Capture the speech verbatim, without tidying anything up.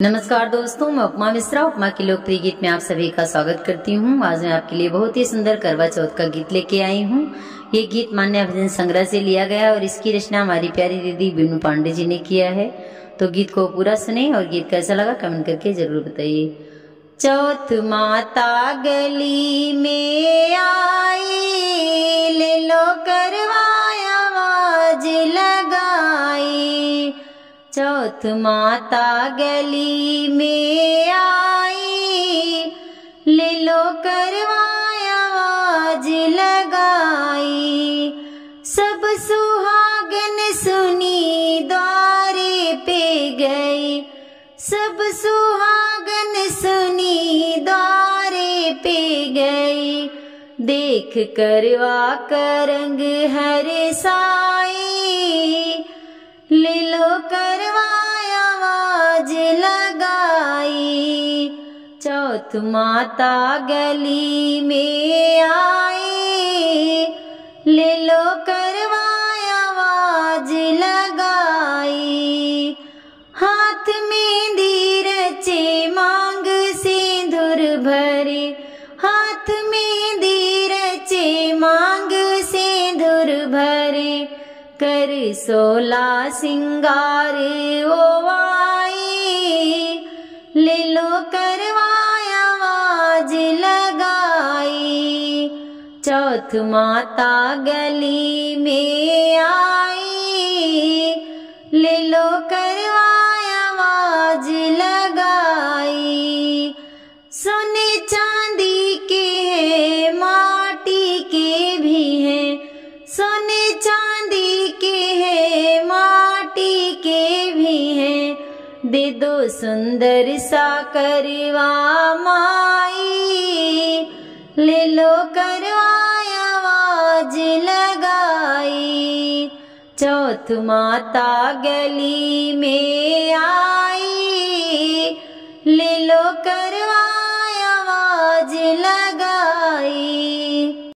नमस्कार दोस्तों, मैं उपमा मिश्रा उपमा के लोकप्रिय गीत में आप सभी का स्वागत करती हूँ। आज मैं आपके लिए बहुत ही सुंदर करवा चौथ का गीत लेके आई हूँ। ये गीत मान्य भजन संग्रह से लिया गया और इसकी रचना हमारी प्यारी दीदी बिन्नू पांडे जी ने किया है। तो गीत को पूरा सुने और गीत कैसा लगा कमेंट करके जरूर बताइए। चौथ माता गली में आई, ले लो करवाया आवाज लगाई। चौथ माता गली में आई, ले लो करवाया आवाज लगाई। सब सुहागन सुनी द्वारे पे गई, सब सुहागन सुनी द्वारे पे गई। देख करवा करंग हर साई, ले लो करवाया आवाज लगाई। चौथ माता गली में आई, ले लो करवाया आवाज लगाई। हाथ में दीर चे मांग सिंदूर भरे, हाथ में दीर चे मांग सिंदूर भरे। कर सोला सिंगार ओ आई, ले लो करवाया आवाज लगाई। चौथ माता गली में आई, ले लो करवाया आवाज लगाई। सोने चांदी के हैं, माटी के भी हैं, सोने चांदी के हैं, माटी के भी हैं। दे दो सुंदर सा करवा माई, ले लो करवाया आवाज लगाई। चौथ माता गली में आई, ले लो कर